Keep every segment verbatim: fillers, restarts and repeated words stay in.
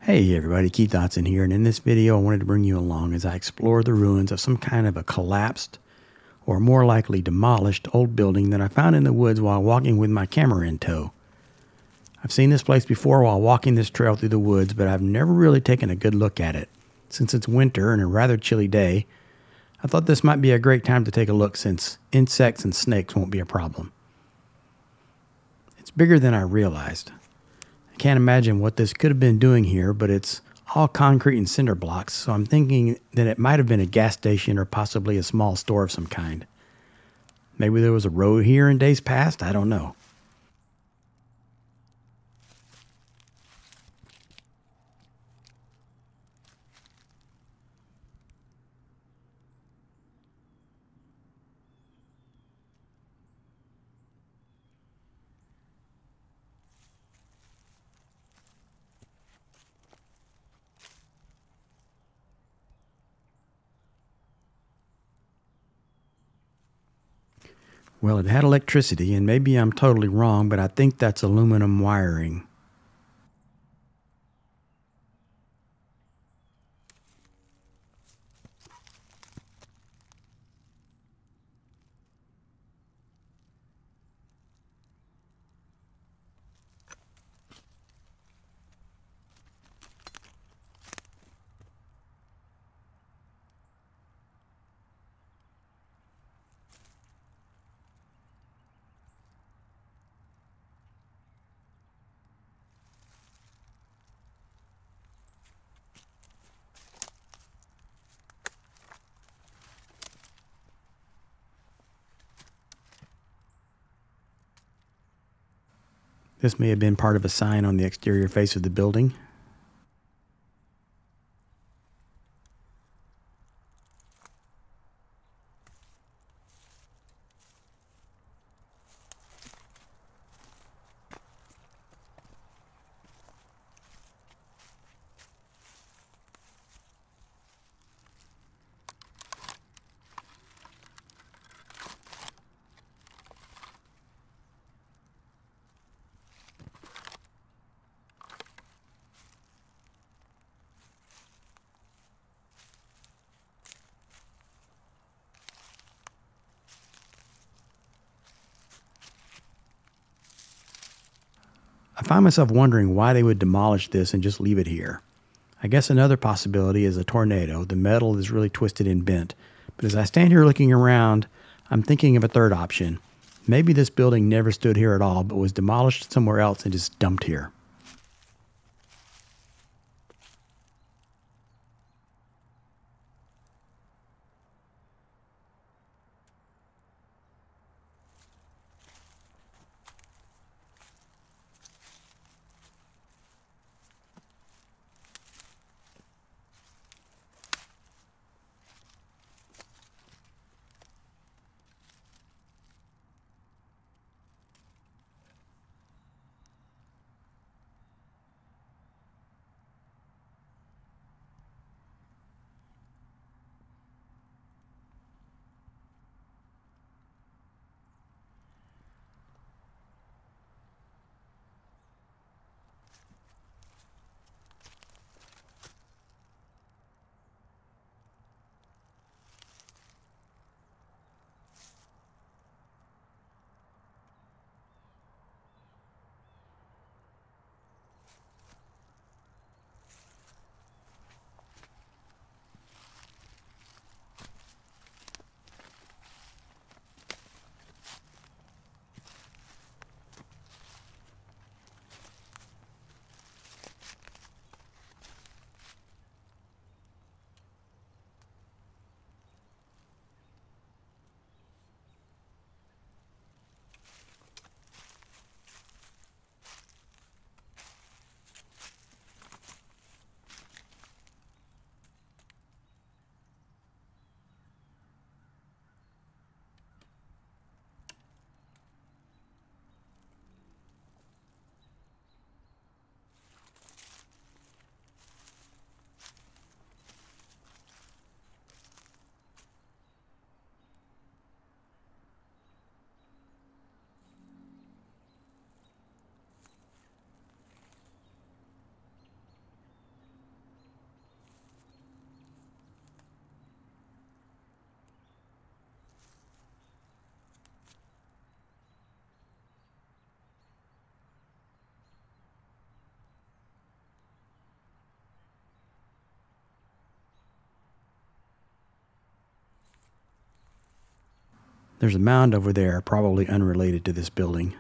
Hey everybody, Keith Dotson here, and in this video I wanted to bring you along as I explore the ruins of some kind of a collapsed, or more likely demolished, old building that I found in the woods while walking with my camera in tow. I've seen this place before while walking this trail through the woods, but I've never really taken a good look at it. Since it's winter and a rather chilly day, I thought this might be a great time to take a look since insects and snakes won't be a problem. It's bigger than I realized. I can't imagine what this could have been doing here, but it's all concrete and cinder blocks, so I'm thinking that it might have been a gas station or possibly a small store of some kind. Maybe there was a road here in days past, I don't know. Well, it had electricity, and maybe I'm totally wrong, but I think that's aluminum wiring. This may have been part of a sign on the exterior face of the building. I find myself wondering why they would demolish this and just leave it here. I guess another possibility is a tornado. The metal is really twisted and bent. But as I stand here looking around, I'm thinking of a third option. Maybe this building never stood here at all, but was demolished somewhere else and just dumped here. There's a mound over there, probably unrelated to this building.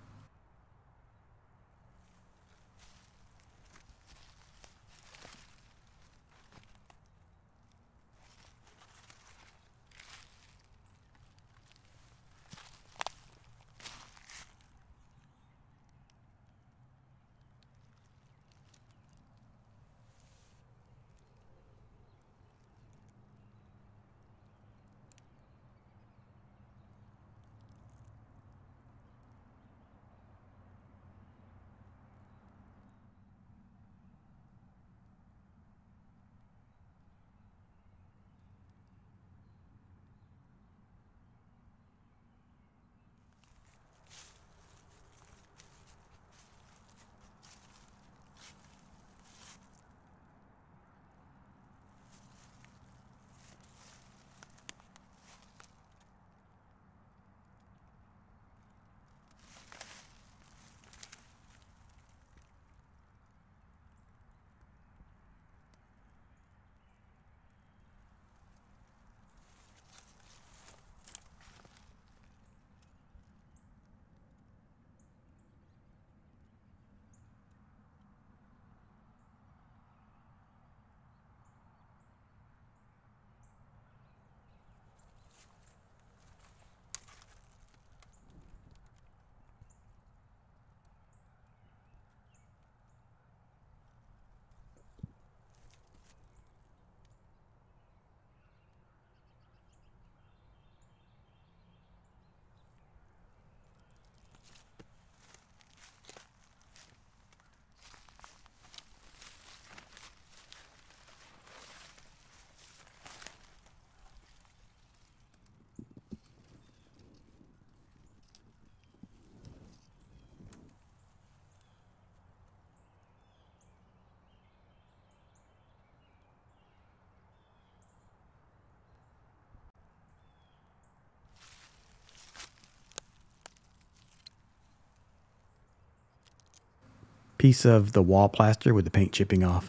Piece of the wall plaster with the paint chipping off.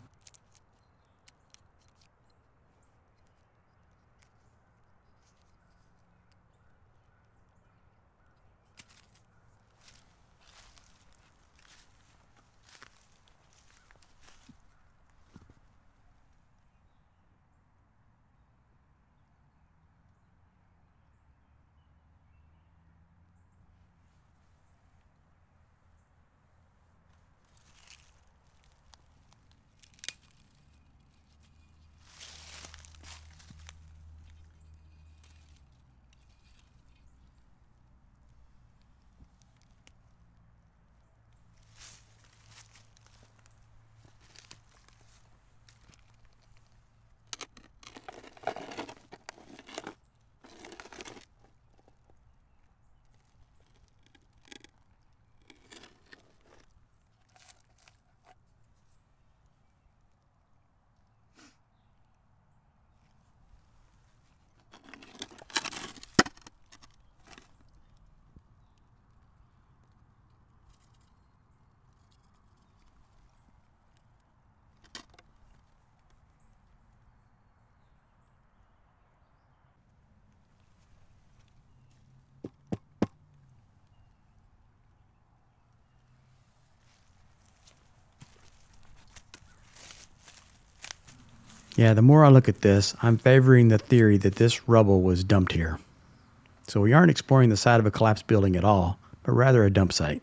Yeah, the more I look at this, I'm favoring the theory that this rubble was dumped here. So we aren't exploring the side of a collapsed building at all, but rather a dump site.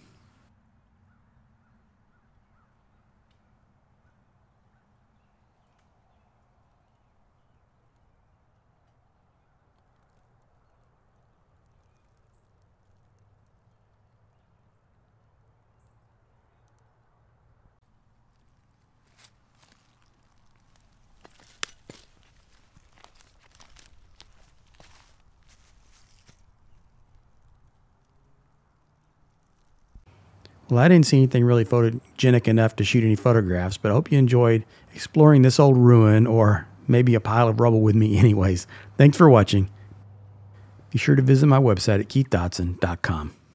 Well, I didn't see anything really photogenic enough to shoot any photographs, but I hope you enjoyed exploring this old ruin, or maybe a pile of rubble with me anyways. Thanks for watching. Be sure to visit my website at keith dotson dot com.